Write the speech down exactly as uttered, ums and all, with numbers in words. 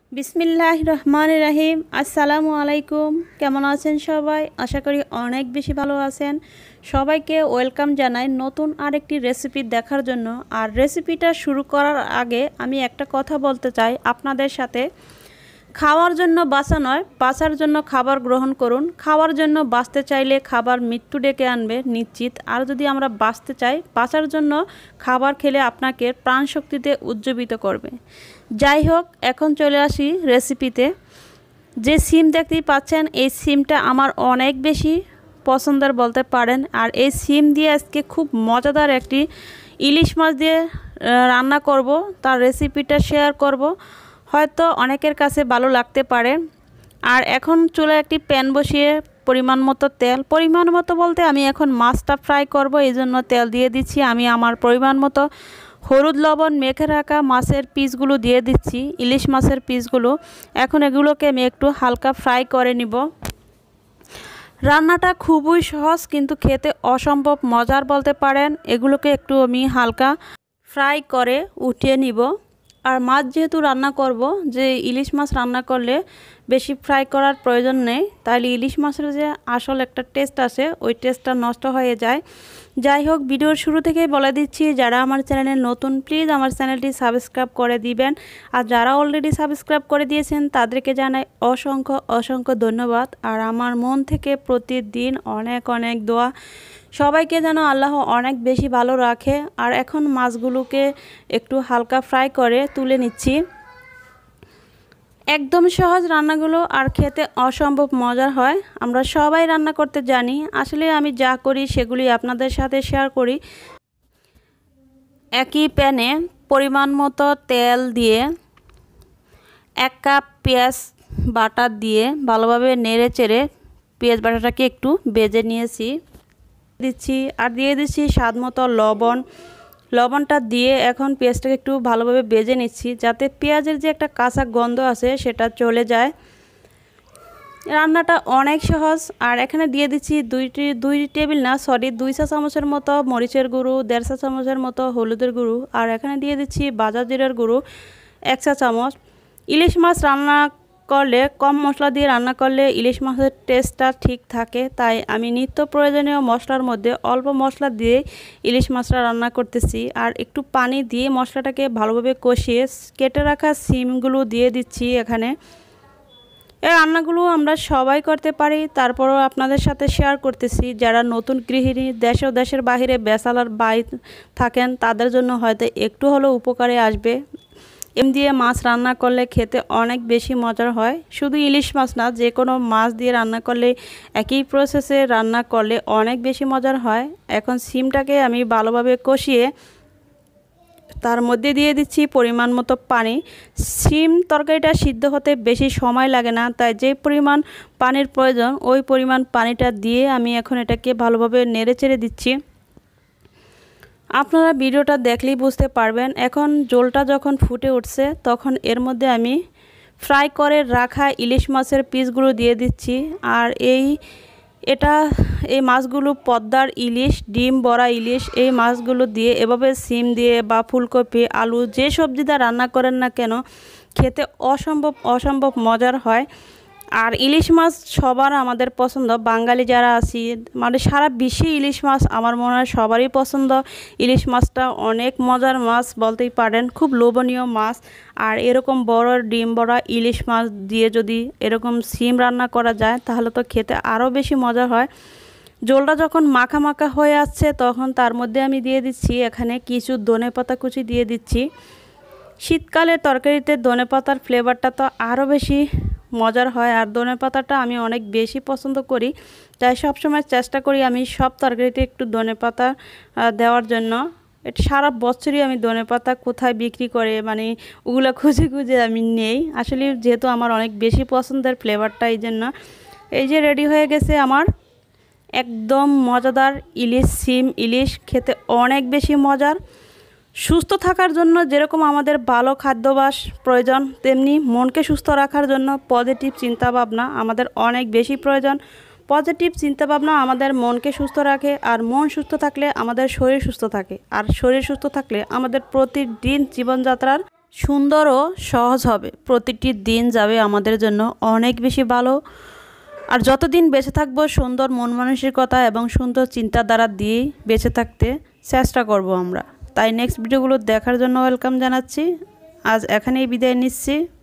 বিসমিল্লাহির রহমানির রহিম। আসসালামু আলাইকুম। কেমন আছেন সবাই? আশা করি অনেক বেশি ভালো আছেন। সবাইকে ওয়েলকাম জানাই নতুন আরেকটি রেসিপি দেখার জন্য। আর রেসিপিটা শুরু করার আগে আমি একটা কথা বলতে চাই আপনাদের সাথে। খাওয়ার জন্য বাঁচা নয়, বাঁচার জন্য খাবার গ্রহণ করুন। খাওয়ার জন্য বাঁচতে চাইলে খাবার মৃত্যু ডেকে আনবে নিশ্চিত। আর যদি আমরা বাঁচতে চাই, বাঁচার জন্য খাবার খেলে আপনাকে প্রাণশক্তিতে উজ্জীবিত করবে। যাই হোক, এখন চলে আসি রেসিপিতে। যে সিম দেখতেই পাচ্ছেন, এই সিমটা আমার অনেক বেশি পছন্দের বলতে পারেন। আর এই সিম দিয়ে আজকে খুব মজাদার একটি ইলিশ মাছ দিয়ে রান্না করব, তার রেসিপিটা শেয়ার করব। হয়তো অনেকের কাছে ভালো লাগতে পারে। আর এখন চুলায় একটি প্যান বসিয়ে পরিমাণ মতো তেল, পরিমাণ মতো বলতে আমি এখন মাছটা ফ্রাই করব, এই জন্য তেল দিয়ে দিচ্ছি। আমি আমার পরিমাণ মতো হলুদ লবণ মেখে রাখা মাছের পিসগুলো দিয়ে দিচ্ছি, ইলিশ মাছের পিসগুলো। এখন এগুলোকে আমি একটু হালকা ফ্রাই করে নিব। রান্নাটা খুবই সহজ, কিন্তু খেতে অসম্ভব মজার বলতে পারেন। এগুলোকে একটু আমি হালকা ফ্রাই করে উঠিয়ে নিব। আর মাছ যেহেতু রান্না করব, যে ইলিশ মাছ রান্না করলে বেশি ফ্রাই করার প্রয়োজন নেই, তাহলে ইলিশ মাছের যে আসল একটা টেস্ট আছে ওই টেস্টটা নষ্ট হয়ে যায়। যাই হোক, ভিডিওর শুরু থেকেই বলে দিচ্ছি, যারা আমার চ্যানেলে নতুন প্লিজ আমার চ্যানেলটি সাবস্ক্রাইব করে দিবেন। আর যারা অলরেডি সাবস্ক্রাইব করে দিয়েছেন তাদেরকে জানাই অসংখ্য অসংখ্য ধন্যবাদ। আর আমার মন থেকে প্রতিদিন অনেক অনেক দোয়া, সবাইকে যেন আল্লাহ অনেক বেশি ভালো রাখে। আর এখন মাছগুলোকে একটু হালকা ফ্রাই করে তুলে নিচ্ছি। একদম সহজ রান্নাগুলো, আর খেতে অসম্ভব মজার হয়। আমরা সবাই রান্না করতে জানি, আসলে আমি যা করি সেগুলি আপনাদের সাথে শেয়ার করি। একই প্যানে পরিমাণ মতো তেল দিয়ে এক কাপ পেঁয়াজ বাটা দিয়ে ভালোভাবে নেড়ে চেড়ে পেঁয়াজ বাটাটাকে একটু ভেজে নিয়েছি দিচ্ছি। আর দিয়ে দিচ্ছি স্বাদ মতো লবণ। লবণটা দিয়ে এখন পেঁয়াজটাকে একটু ভালোভাবে ভেজে নিচ্ছি, যাতে পেঁয়াজের যে একটা কাঁচা গন্ধ আছে সেটা চলে যায়। রান্নাটা অনেক সহজ। আর এখানে দিয়ে দিচ্ছি দুইটি দুই টেবিল না সরি দুই চা চামচের মতো মরিচের গুঁড়ো, দেড় চা চামচের মতো হলুদের গুঁড়ো। আর এখানে দিয়ে দিচ্ছি ভাজা জিরার গুঁড়ো এক চা চামচ। ইলিশ মাছ রান্না করলে কম মশলা দিয়ে রান্না করলে ইলিশ মাছের টেস্টটা ঠিক থাকে, তাই আমি নিত্য প্রয়োজনীয় মশলার মধ্যে অল্প মশলা দিয়ে ইলিশ মাছটা রান্না করতেছি। আর একটু পানি দিয়ে মশলাটাকে ভালোভাবে কষিয়ে কেটে রাখা সিমগুলো দিয়ে দিচ্ছি এখানে। এই রান্নাগুলো আমরা সবাই করতে পারি, তারপরও আপনাদের সাথে শেয়ার করতেছি। যারা নতুন গৃহিণী, দেশ ও দেশের বাহিরে ব্যাচেলর বাই থাকেন, তাদের জন্য হয়তো একটু হলেও উপকারে আসবে। এম দিয়ে মাছ রান্না করলে খেতে অনেক বেশি মজার হয়। শুধু ইলিশ মাছ না, যে কোনো মাছ দিয়ে রান্না করলে একই প্রসেসে রান্না করলে অনেক বেশি মজার হয়। এখন সিমটাকে আমি ভালোভাবে কষিয়ে তার মধ্যে দিয়ে দিচ্ছি পরিমাণ মতো পানি। সিম তরকারিটা সিদ্ধ হতে বেশি সময় লাগে না, তাই যে পরিমাণ পানির প্রয়োজন ওই পরিমাণ পানিটা দিয়ে আমি এখন এটাকে ভালোভাবে নেড়ে চেড়ে দিচ্ছি। আপনারা ভিডিওটা দেখলেই বুঝতে পারবেন। এখন ঝোলটা যখন ফুটে উঠছে, তখন এর মধ্যে আমি ফ্রাই করে রাখা ইলিশ মাছের পিসগুলো দিয়ে দিচ্ছি। আর এই এটা এই মাছগুলো পদ্মার ইলিশ, ডিম বড়া ইলিশ, এই মাছগুলো দিয়ে এভাবে সিম দিয়ে বা ফুলকপি আলু যে সবজি দিয়ে রান্না করেন না কেন, খেতে অসম্ভব অসম্ভব মজার হয়। আর ইলিশ মাছ সবার আমাদের পছন্দ, বাঙালি যারা আছি মানে সারা বিশ্বে ইলিশ মাছ আমার মনে হয় সবারই পছন্দ। ইলিশ মাছটা অনেক মজার মাছ বলতেই পারেন, খুব লোভনীয় মাছ। আর এরকম বড় ডিম বড়া ইলিশ মাছ দিয়ে যদি এরকম সিম রান্না করা যায়, তাহলে তো খেতে আরও বেশি মজা হয়। ঝোলটা যখন মাখা মাখা হয়ে আসছে, তখন তার মধ্যে আমি দিয়ে দিচ্ছি এখানে কিছু ধনেপাতা কুচি দিয়ে দিচ্ছি। শীতকালে তরকারিতে ধনেপাতার ফ্লেভারটা তো আরও বেশি মজার হয়। আর ধনেপাতাটা আমি অনেক বেশি পছন্দ করি, তাই সবসময় চেষ্টা করি আমি সব তরকারিতে একটু ধনেপাতা দেওয়ার জন্য। এটা সারা বছরই আমি ধনেপাতা কোথায় বিক্রি করে মানে ওগুলো খুঁজে খুঁজে আমি নেই, আসলে যেহেতু আমার অনেক বেশি পছন্দের ফ্লেভারটা, এই জন্য। এই যে রেডি হয়ে গেছে আমার একদম মজাদার ইলিশ সিম ইলিশ, খেতে অনেক বেশি মজার। সুস্থ থাকার জন্য যেরকম আমাদের ভালো খাদ্যাভ্যাস প্রয়োজন, তেমনি মনকে সুস্থ রাখার জন্য পজিটিভ চিন্তাভাবনা আমাদের অনেক বেশি প্রয়োজন। পজিটিভ চিন্তাভাবনা আমাদের মনকে সুস্থ রাখে, আর মন সুস্থ থাকলে আমাদের শরীর সুস্থ থাকে, আর শরীর সুস্থ থাকলে আমাদের প্রতিদিন জীবনযাত্রার সুন্দর ও সহজ হবে। প্রতিটি দিন যাবে আমাদের জন্য অনেক বেশি ভালো। আর যতদিন বেঁচে থাকবো সুন্দর মন মানসিকতা এবং সুন্দর চিন্তাধারা দিয়েই বেঁচে থাকতে চেষ্টা করব আমরা। তাই নেক্সট ভিডিওগুলো দেখার জন্য ওয়েলকাম জানাচ্ছি। আজ এখানেই বিদায় নিচ্ছি।